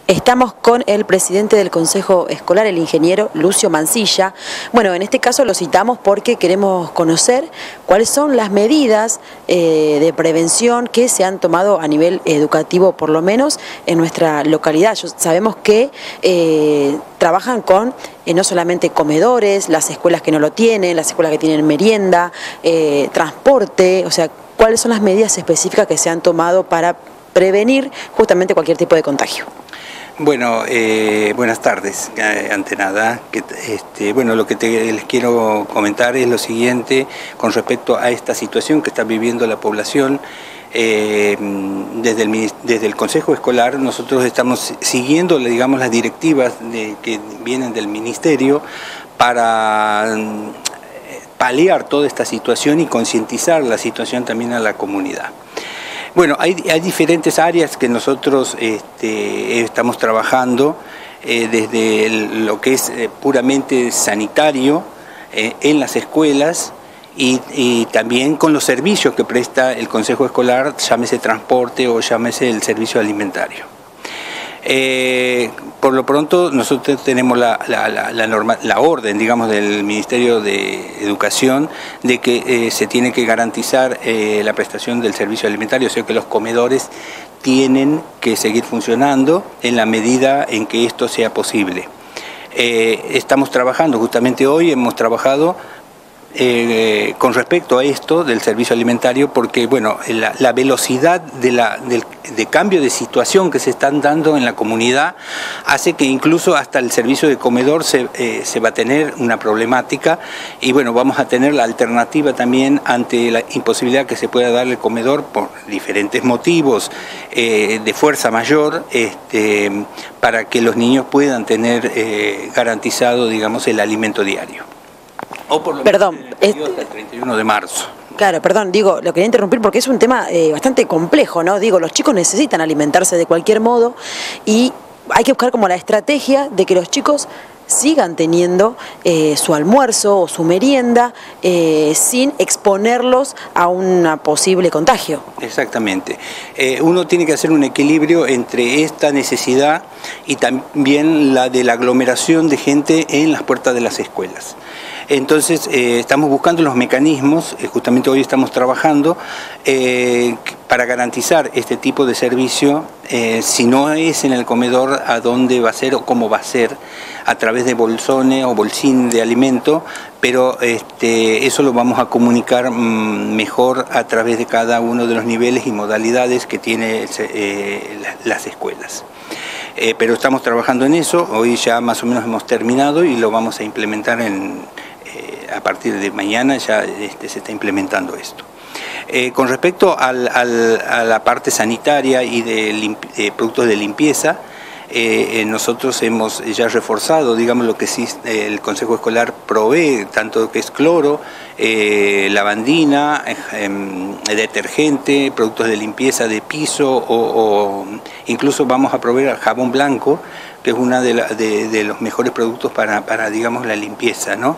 Estamos con el presidente del Consejo Escolar, el ingeniero Lucio Mancilla. Bueno, en este caso lo citamos porque queremos conocer cuáles son las medidas de prevención que se han tomado a nivel educativo, por lo menos en nuestra localidad. Sabemos que trabajan con no solamente comedores, las escuelas que no lo tienen, las escuelas que tienen merienda, transporte, o sea, cuáles son las medidas específicas que se han tomado para prevenir justamente cualquier tipo de contagio. Bueno, buenas tardes, ante nada. Bueno, lo que les quiero comentar es lo siguiente con respecto a esta situación que está viviendo la población. Desde el Consejo Escolar nosotros estamos siguiendo, digamos, las directivas que vienen del Ministerio para paliar toda esta situación y concientizar la situación también a la comunidad. Bueno, hay diferentes áreas que nosotros estamos trabajando desde lo que es puramente sanitario en las escuelas y también con los servicios que presta el Consejo Escolar, llámese transporte o llámese el servicio alimentario. Por lo pronto nosotros tenemos la orden, digamos, del Ministerio de Educación de que se tiene que garantizar la prestación del servicio alimentario, o sea que los comedores tienen que seguir funcionando en la medida en que esto sea posible. Estamos trabajando, justamente hoy hemos trabajado con respecto a esto del servicio alimentario, porque bueno, la velocidad de cambio de situación que se están dando en la comunidad hace que incluso hasta el servicio de comedor se va a tener una problemática y bueno, vamos a tener la alternativa también ante la imposibilidad que se pueda dar el comedor por diferentes motivos de fuerza mayor, para que los niños puedan tener garantizado, digamos, el alimento diario. O por lo menos en el periodo hasta el 31 de marzo. Claro, perdón, digo, lo quería interrumpir porque es un tema bastante complejo, ¿no? Digo, los chicos necesitan alimentarse de cualquier modo y hay que buscar como la estrategia de que los chicos sigan teniendo su almuerzo o su merienda sin exponerlos a un posible contagio. Exactamente. Uno tiene que hacer un equilibrio entre esta necesidad y también la de la aglomeración de gente en las puertas de las escuelas. Entonces estamos buscando los mecanismos, justamente hoy estamos trabajando para garantizar este tipo de servicio, si no es en el comedor, a dónde va a ser o cómo va a ser, a través de bolsones o bolsín de alimento, pero eso lo vamos a comunicar mejor a través de cada uno de los niveles y modalidades que tiene las escuelas. Pero estamos trabajando en eso, hoy ya más o menos hemos terminado y lo vamos a implementar a partir de mañana ya se está implementando esto. Con respecto a la parte sanitaria y de productos de limpieza, nosotros hemos ya reforzado, digamos, lo que sí el Consejo Escolar provee, tanto que es cloro, lavandina, detergente, productos de limpieza de piso o incluso vamos a proveer jabón blanco, que es uno de los mejores productos para digamos, la limpieza, ¿no?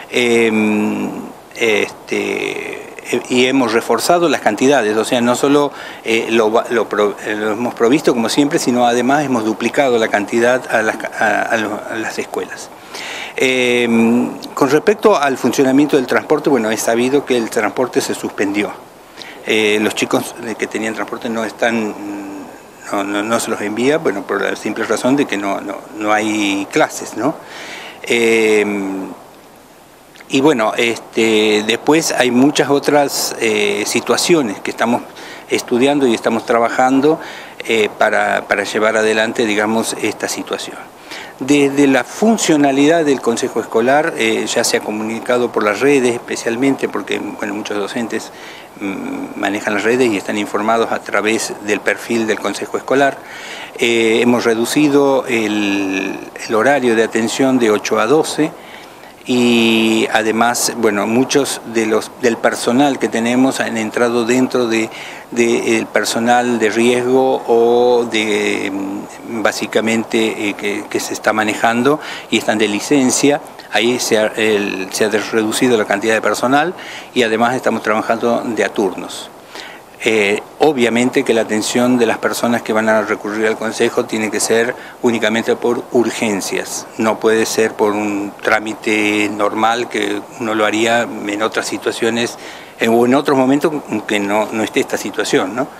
Y hemos reforzado las cantidades, o sea, no solo lo hemos provisto como siempre, sino además hemos duplicado la cantidad a las escuelas. Con respecto al funcionamiento del transporte, bueno, es sabido que el transporte se suspendió. Los chicos que tenían transporte no se los envía, bueno, por la simple razón de que no hay clases, ¿no? Y bueno, después hay muchas otras situaciones que estamos estudiando y estamos trabajando para llevar adelante, digamos, esta situación. Desde la funcionalidad del Consejo Escolar ya se ha comunicado por las redes, especialmente porque bueno, muchos docentes manejan las redes y están informados a través del perfil del Consejo Escolar. Hemos reducido el horario de atención de 8 a 12. Y además, bueno, muchos del personal que tenemos han entrado dentro del personal de riesgo o básicamente que se está manejando y están de licencia. Ahí se ha reducido la cantidad de personal y además estamos trabajando de a turnos. Obviamente que la atención de las personas que van a recurrir al Consejo tiene que ser únicamente por urgencias, no puede ser por un trámite normal que uno lo haría en otras situaciones o en otros momentos que no esté esta situación, ¿no?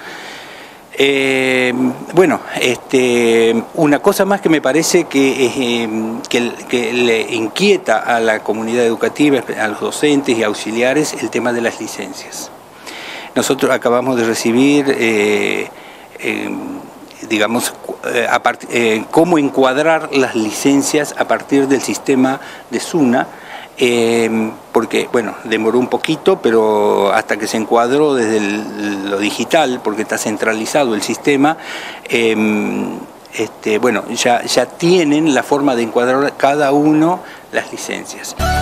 Bueno, una cosa más que me parece que le inquieta a la comunidad educativa, a los docentes y auxiliares, el tema de las licencias. Nosotros acabamos de recibir, digamos, cómo encuadrar las licencias a partir del sistema de SUNA, porque, bueno, demoró un poquito, pero hasta que se encuadró desde lo digital, porque está centralizado el sistema, bueno, ya tienen la forma de encuadrar cada uno las licencias.